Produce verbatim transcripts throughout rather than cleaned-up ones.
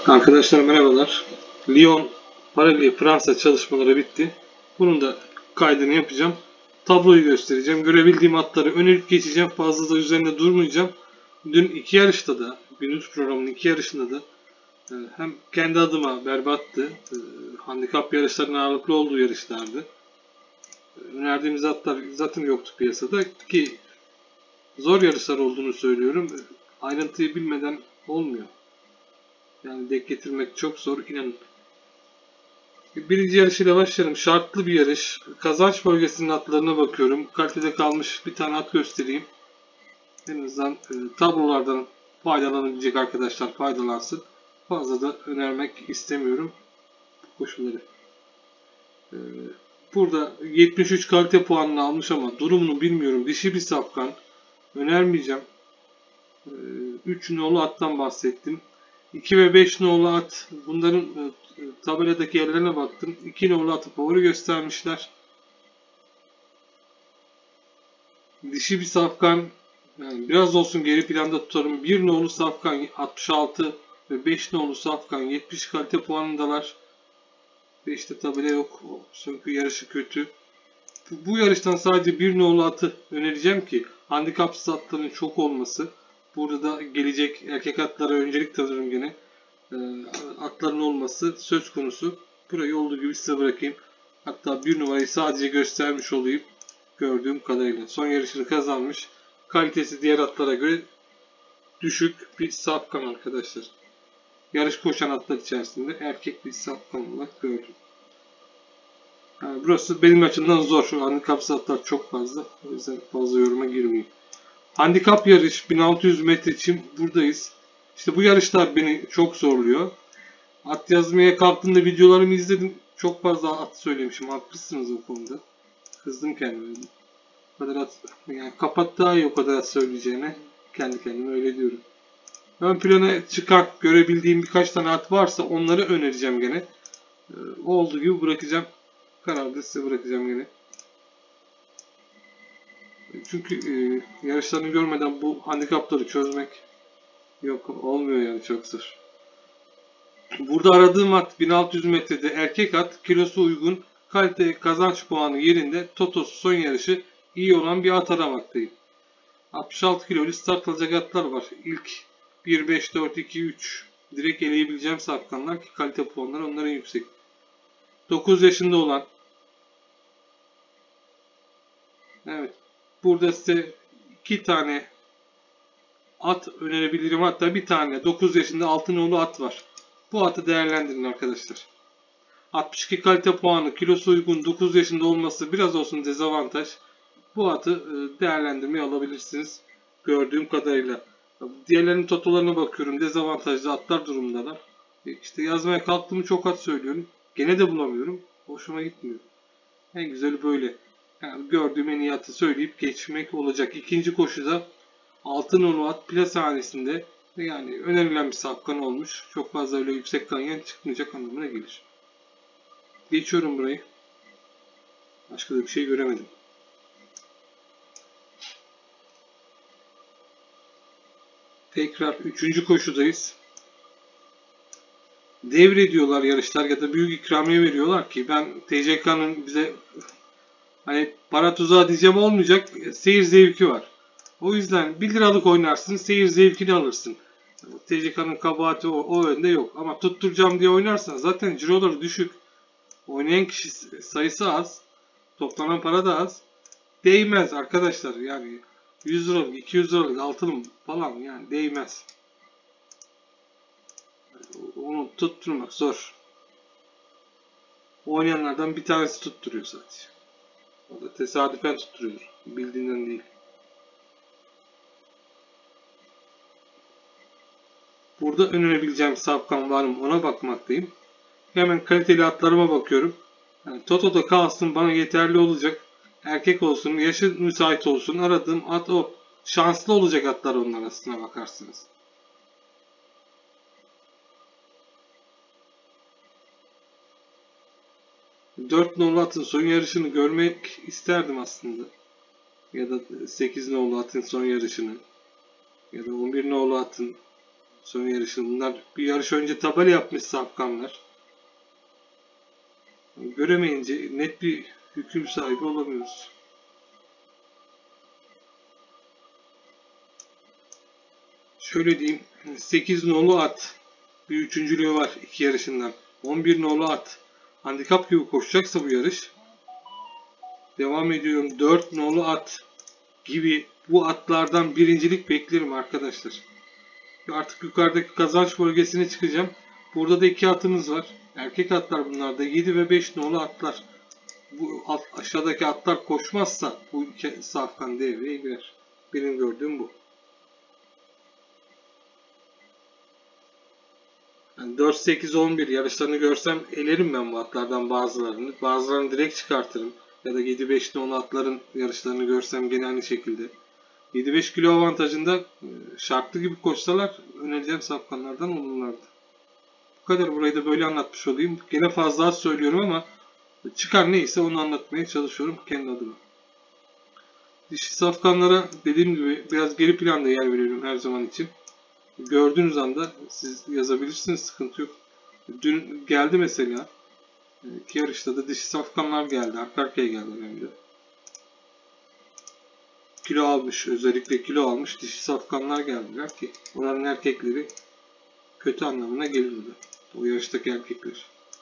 Arkadaşlar merhabalar. Lyon Paraleli Fransa çalışmaları bitti. Bunun da kaydını yapacağım. Tabloyu göstereceğim. Görebildiğim atları önerip geçeceğim. Fazla da üzerinde durmayacağım. Dün iki yarışta da, gündüz programının iki yarışında da hem kendi adıma berbattı. Handikap yarışlarının ağırlıklı olduğu yarışlardı. Önerdiğimiz atlar zaten yoktu piyasada ki zor yarışlar olduğunu söylüyorum. Ayrıntıyı bilmeden olmuyor. Yani denk getirmek çok zor, inanın. Birinci yarışıyla başlayalım. Şartlı bir yarış. Kazanç bölgesinin atlarına bakıyorum. Kalitede kalmış bir tane at göstereyim. En azından e, tablolardan faydalanabilecek arkadaşlar faydalansın. Fazla da önermek istemiyorum bu koşulları. E, burada yetmiş üç kalite puanını almış ama durumunu bilmiyorum. Dişi bir safkan. Önermeyeceğim. E, üç nolu attan bahsettim. iki ve beş nolu at, bunların e, tabeladaki yerlerine baktım. iki nolu atı favori göstermişler. Dişi bir safkan, yani biraz olsun geri planda tutarım. bir nolu safkan altmış altı ve beş nolu safkan yetmiş kalite puanındalar. beşte tabela yok çünkü yarışı kötü. Bu yarıştan sadece bir nolu atı önereceğim ki handikapsız atların çok olması. Burada da gelecek erkek atlara öncelik tanırım gene. Atların olması söz konusu. Burayı olduğu gibi size bırakayım. Hatta bir numarayı sadece göstermiş olayım. Gördüğüm kadarıyla. Son yarışını kazanmış. Kalitesi diğer atlara göre düşük bir safkan arkadaşlar. Yarış koşan atlar içerisinde erkek bir safkan olarak gördüm. Yani burası benim açımdan zor. Şu handikapsız atlar çok fazla. O yüzden fazla yoruma girmeyeyim. Handikap yarış bin altı yüz metre için buradayız. İşte bu yarışlar beni çok zorluyor. At yazmaya kalktığımda videolarımı izledim. Çok fazla at söylemişim. Haklısınız o konuda. Kızdım kendime. O kadar at, yani kapat daha iyi o kadar at söyleyeceğine. Kendi kendime öyle diyorum. Ön plana çıkan görebildiğim birkaç tane at varsa onları önereceğim gene. Ee, olduğu gibi bırakacağım. Kararı da size bırakacağım gene. Çünkü e, yarışlarını görmeden bu handikapları çözmek yok, olmuyor yani, çok zor. Burada aradığım at bin altı yüz metrede erkek at, kilosu uygun, kalite kazanç puanı yerinde, totosu son yarışı iyi olan bir at aramaktayım. altmış altı kilolu start alacak atlar var. İlk bir, beş, dört, iki, üç direkt eleyebileceğim safkanlar ki kalite puanları onların yüksek. dokuz yaşında olan, evet, burada size iki tane at önerebilirim. Hatta bir tane dokuz yaşında altın nolu at var. Bu atı değerlendirin arkadaşlar. altmış iki kalite puanı, kilosu uygun, dokuz yaşında olması biraz olsun dezavantaj. Bu atı değerlendirmeye alabilirsiniz gördüğüm kadarıyla. Diğerlerinin totolarına bakıyorum. Dezavantajlı atlar durumundalar. İşte yazmaya kalktığımı çok at söylüyorum. Gene de bulamıyorum. Hoşuma gitmiyor. En güzeli böyle. Yani gördüğüm en iyi atı söyleyip geçmek olacak. İkinci koşuda altın nolu at plase hanesinde. Yani önerilen bir safkan olmuş. Çok fazla öyle yüksek ganyan çıkmayacak anlamına gelir. Geçiyorum burayı. Başka da bir şey göremedim. Tekrar üçüncü koşudayız. Devrediyorlar yarışlar ya da büyük ikramiye veriyorlar ki ben T C K'nın bize hani para tuzağı diyeceğim olmayacak, seyir zevki var. O yüzden bir liralık oynarsın, seyir zevkini alırsın. T C K'nın kabahati o, o yönde yok. Ama tutturacağım diye oynarsan zaten ciroları düşük. Oynayan kişi sayısı az. Toplanan para da az. Değmez arkadaşlar yani. yüz liralık, iki yüz liralık altınım falan yani değmez. Onu tutturmak zor. Oynayanlardan bir tanesi tutturuyor sadece. O da tesadüfen tutturuyor. Bildiğinden değil. Burada önerebileceğim safkan var mı ona bakmaktayım. Hemen kaliteli atlarıma bakıyorum. Yani Toto'da kalsın bana yeterli olacak. Erkek olsun, yaşı müsait olsun. Aradığım at o. Şanslı olacak atlar onlar aslına bakarsınız. dört nolu atın son yarışını görmek isterdim aslında. Ya da sekiz nolu atın son yarışını. Ya da on bir nolu atın Son yarışı. Bunlar bir yarış önce tabela yapmış safkanlar. Göremeyince net bir hüküm sahibi olamıyoruz. Şöyle diyeyim. sekiz nolu at. Bir üçüncülüğü var iki yarışından. on bir nolu at. Handikap gibi koşacaksa bu yarış. Devam ediyorum. dört nolu at gibi bu atlardan birincilik beklerim arkadaşlar. Artık yukarıdaki kazanç bölgesine çıkacağım. Burada da iki atımız var. Erkek atlar bunlar da. yedi ve beş nolu atlar. Bu at, aşağıdaki atlar koşmazsa bu iki safkan devreye girer. Benim gördüğüm bu. Yani dört, sekiz, on bir yarışlarını görsem elerim ben bu atlardan bazılarını. Bazılarını direkt çıkartırım. Ya da yedi beş nolu atların yarışlarını görsem gene aynı şekilde. yedi beş kilo avantajında şartlı gibi koşsalar önereceğim safkanlardan olurlardı. Bu kadar, burayı da böyle anlatmış olayım. Gene fazla az söylüyorum ama çıkar neyse onu anlatmaya çalışıyorum kendi adıma. Dişi safkanlara dediğim gibi biraz geri planda yer veriyorum her zaman için. Gördüğünüz anda siz yazabilirsiniz, sıkıntı yok. Dün geldi mesela. İki yarışta da dişi safkanlar geldi. Arka arkaya geldi hem de. Kilo almış, özellikle kilo almış dişi safkanlar geldiler ki oranın erkekleri kötü anlamına gelirdi. O yarıştaki erkekler.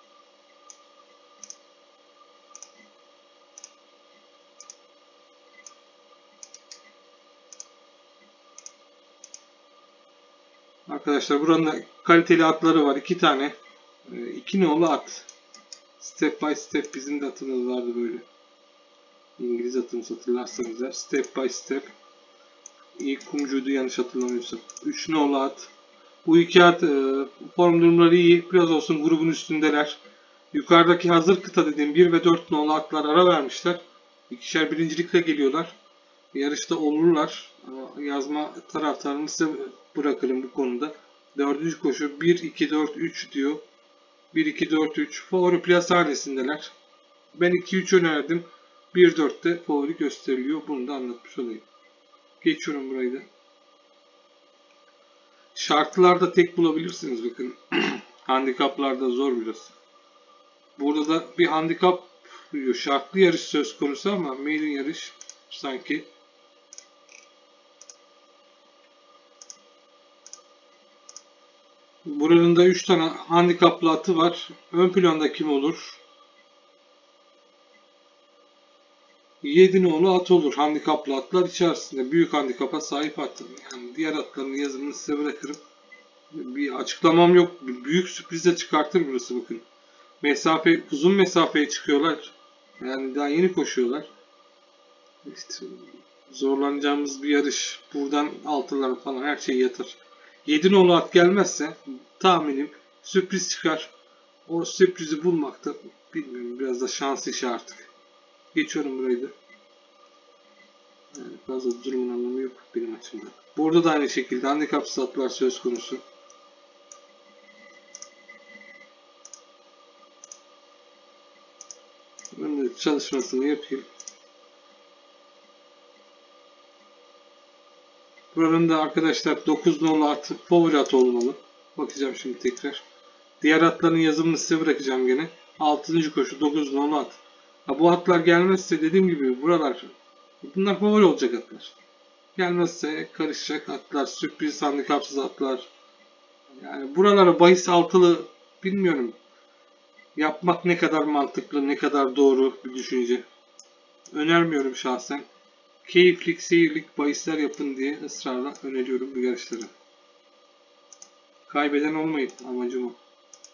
Arkadaşlar buranın da kaliteli atları var. iki tane. iki nolu at. Step by step bizim de atımız vardı böyle. İngiliz atımız hatırlarsanız da. Step by step. İlk kumcuydu yanlış hatırlamıyorsam. üç nolu at. Bu iki at e, form durumları iyi. Biraz olsun grubun üstündeler. Yukarıdaki hazır kıta dediğim bir ve dört nolu atlar ara vermişler. İkişer birincilikle geliyorlar. Yarışta olurlar. Yazma taraftarını size bırakırım bu konuda. Dördüncü koşu bir iki dört üç diyor. bir iki dört üç. Favori plas hanesindeler. Ben iki üç önerdim. bir dörtte favori gösteriliyor. Bunu da anlatmış olayım. Geçiyorum burayı da. Şartlarda tek bulabilirsiniz bakın. Handikaplarda zor biraz. Burada da bir handikap şartlı yarış söz konusu ama maiden yarış sanki. Buranın da üç tane handikaplı atı var. Ön planda kim olur? yedi nolu at olur. Handikaplı atlar içerisinde. Büyük handikapa sahip at. Yani diğer atların yazımını size bırakırım. Bir açıklamam yok. Büyük sürpriz de çıkartır burası bakın. Mesafe, uzun mesafeye çıkıyorlar. Yani daha yeni koşuyorlar. İşte zorlanacağımız bir yarış. Buradan altılar falan her şey yatır. yedi nolu at gelmezse tahminim sürpriz çıkar. O sürprizi bulmakta bilmiyorum, biraz da şans işi artık. Geçiyorum burayı da. Yani fazla durumun anlamı yok benim açımdan. Burada da aynı şekilde handikapsız atlar söz konusu. Ben de çalışmasını yapayım. Buranın da arkadaşlar dokuz nolu at favori at olmalı. Bakacağım şimdi tekrar. Diğer atların yazımını size bırakacağım gene. altıncı koşu dokuz nolu at. Ha, bu atlar gelmezse dediğim gibi buralar, bunlar favori olacak atlar. Gelmezse karışacak atlar, sürpriz handikapsız atlar. Yani buralara bahis altılı bilmiyorum. Yapmak ne kadar mantıklı, ne kadar doğru bir düşünce. Önermiyorum şahsen. Keyiflik, seyirlik bahisler yapın diye ısrarla öneriyorum bu yarışları. Kaybeden olmayın, amacım o.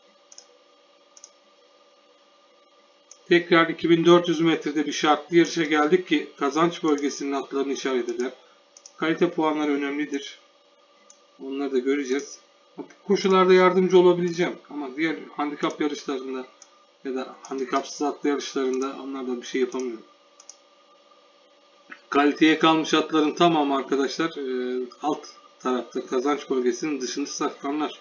Tekrar iki bin dört yüz metrede bir şartlı yarışa geldik ki kazanç bölgesinin atlarını işaret eder. Kalite puanları önemlidir. Onları da göreceğiz. Bu koşularda yardımcı olabileceğim ama diğer handikap yarışlarında ya da handikapsız atlı yarışlarında onlardan bir şey yapamıyorum. Kaliteye kalmış atların tamamı arkadaşlar alt tarafta kazanç bölgesinin dışında safkanlar.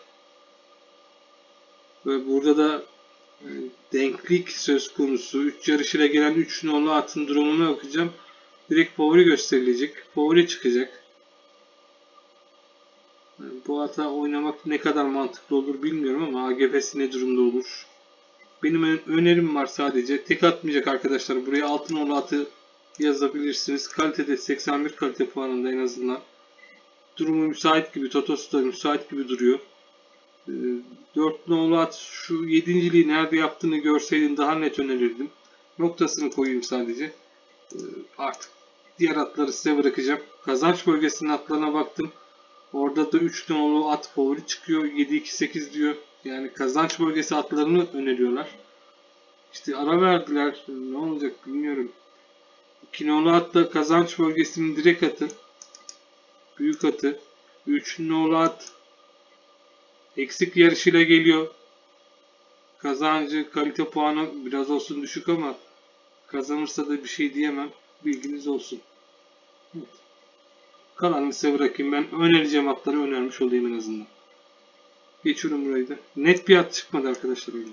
Ve burada da denklik söz konusu. üç yarışıyla gelen üç nolu atın durumuna bakacağım. Direkt favori gösterilecek. Favori çıkacak. Yani bu ata oynamak ne kadar mantıklı olur bilmiyorum ama A G F'si ne durumda olur? Benim önerim var sadece. Tek atmayacak arkadaşlar. Buraya altın nolu atı yazabilirsiniz. Kalitede seksen bir kalite puanında en azından. Durumu müsait gibi. Totosu da müsait gibi duruyor. dört nolu at şu yedinciliği nerede yaptığını görseydim daha net önerirdim. Noktasını koyayım sadece. Artık diğer atları size bırakacağım. Kazanç bölgesinin atlarına baktım. Orada da üç nolu at favori çıkıyor. yedi iki sekiz diyor. Yani kazanç bölgesi atlarını öneriyorlar. İşte ara verdiler. Ne olacak bilmiyorum. iki nolu at da kazanç bölgesinin direkt atı. Büyük atı. üç nolu at eksik yarışıyla geliyor. Kazancı, kalite puanı biraz olsun düşük ama kazanırsa da bir şey diyemem. Bilginiz olsun. Evet. Kalanını size bırakayım. Ben önereceğim atları önermiş olayım en azından. Geçiyorum burayı da. Net bir at çıkmadı arkadaşlar öyle.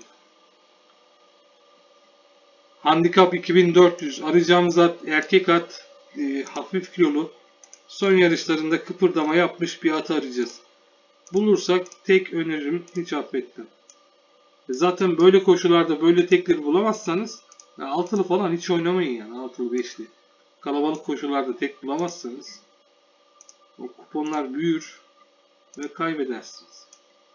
Handikap iki bin dört yüz. Arayacağımız at erkek at. E, hafif kilolu. Son yarışlarında kıpırdama yapmış bir at arayacağız. Bulursak tek öneririm hiç affetmem. Zaten böyle koşularda böyle tekleri bulamazsanız yani altılı falan hiç oynamayın yani altılı beşli. Kalabalık koşularda tek bulamazsanız o kuponlar büyür ve kaybedersiniz.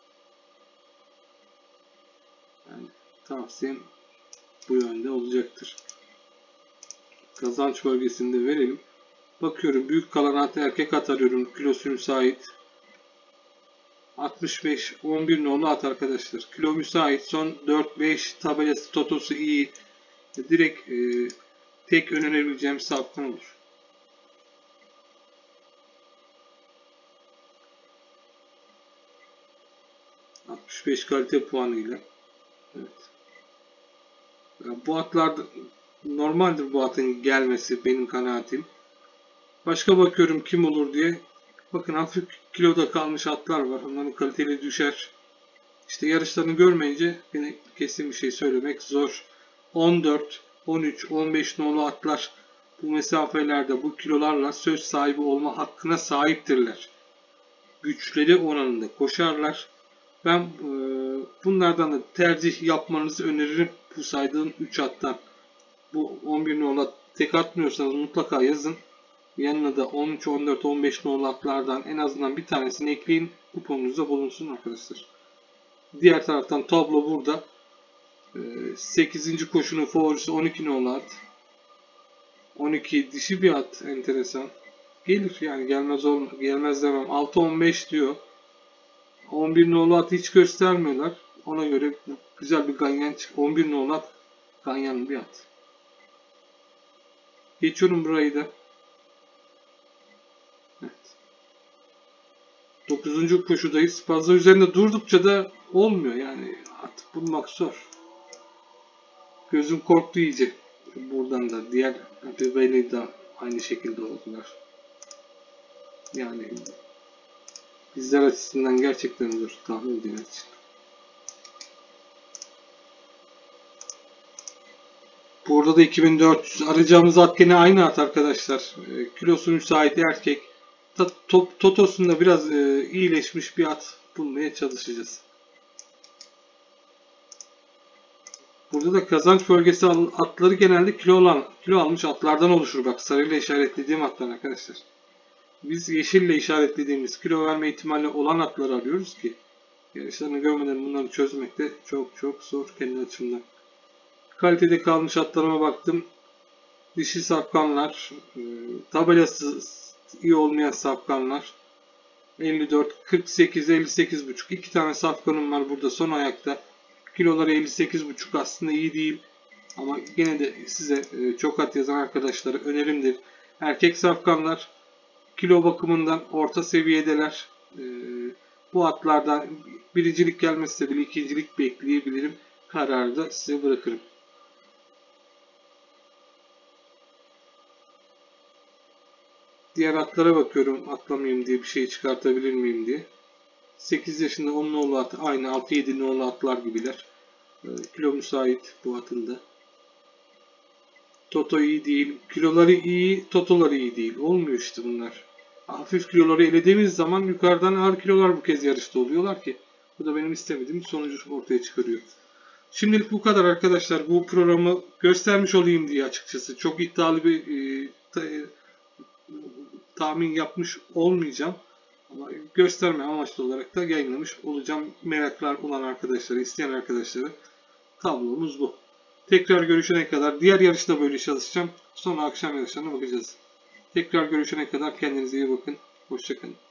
Yani tavsiyem bu yönde olacaktır. Kazanç bölgesinde verelim. Bakıyorum büyük kalan at erkek at arıyorum. Kilosu müsait. altmış beş on bir nolu at arkadaşlar. Kilo müsait. Son dört beş tabelası totosu iyi. Direkt e, tek önerebileceğim saptan olur. altmış beş kalite puanıyla. Evet. Yani bu atlar normaldir bu atın gelmesi benim kanaatim. Başka bakıyorum kim olur diye. Bakın hafif kiloda kalmış atlar var. Onların kaliteli düşer. İşte yarışlarını görmeyince yine kesin bir şey söylemek zor. on dört, on üç, on beş nolu atlar bu mesafelerde bu kilolarla söz sahibi olma hakkına sahiptirler. Güçleri oranında koşarlar. Ben e, bunlardan da tercih yapmanızı öneririm bu saydığım üç attan. Bu on bir nolu at tek atmıyorsanız mutlaka yazın. Yanına da on üç, on dört, on beş nolu atlardan en azından bir tanesini ekleyin. Kuponunuzda bulunsun arkadaşlar. Diğer taraftan tablo burada. sekizinci koşunun favorisi on iki nolu at. on iki dişi bir at enteresan. Gelir yani gelmez olma, gelmez demem. altı on beş diyor. on bir nolu at hiç göstermiyorlar. Ona göre güzel bir ganyan çık. on bir nolu at ganyan bir at. Geçiyorum burayı da. Evet. dokuzuncu koşudayız. Fazla üzerinde durdukça da olmuyor yani at bulmak zor. Gözüm korktu iyice. Buradan da diğer bebeğiyle de aynı şekilde oldular. Yani bizler açısından gerçekten zor tahmin edilmek için. Burada da iki bin dört yüz arayacağımız at gene aynı at arkadaşlar. E, kilosu müsait erkek. Top, totosunda biraz e, iyileşmiş bir at bulmaya çalışacağız. Burada da kazanç bölgesi atları genelde kilo olan, kilo almış atlardan oluşur. Bak sarıyla işaretlediğim atlar arkadaşlar. Biz yeşille işaretlediğimiz kilo verme ihtimali olan atları arıyoruz ki yarışlarını görmeden bunları çözmek de çok çok zor kendi açımdan. Kalitede kalmış atlarıma baktım. Dişi safkanlar, e, tabelası iyi olmayan safkanlar. elli dört, kırk sekiz, elli sekiz buçuk. İki tane safkanım var burada son ayakta. Kiloları elli sekiz buçuk aslında iyi değil. Ama yine de size çok at yazan arkadaşlara önerimdir. Erkek safkanlar kilo bakımından orta seviyedeler. Bu atlardan biricilik gelmezse bile ikincilik bekleyebilirim. Kararı da size bırakırım. Diğer atlara bakıyorum atlamayayım diye bir şey çıkartabilir miyim diye. sekiz yaşında on nolu at aynı altı yedi nolu atlar gibiler. Kilo müsait bu atın da. Toto iyi değil. Kiloları iyi, totoları iyi değil. Olmuyor işte bunlar. hafif kiloları elediğimiz zaman yukarıdan ağır kilolar bu kez yarışta oluyorlar ki. Bu da benim istemediğim sonucu ortaya çıkarıyor. Şimdilik bu kadar arkadaşlar. Bu programı göstermiş olayım diye açıkçası. Çok iddialı bir e, ta, e, tahmin yapmış olmayacağım. Ama gösterme amaçlı olarak da yayınlamış olacağım. Meraklar olan arkadaşlara, isteyen arkadaşlara tablomuz bu. Tekrar görüşene kadar diğer yarışta böyle çalışacağım. Sonra akşam yarışlarına bakacağız. Tekrar görüşene kadar kendinize iyi bakın. Hoşça kalın.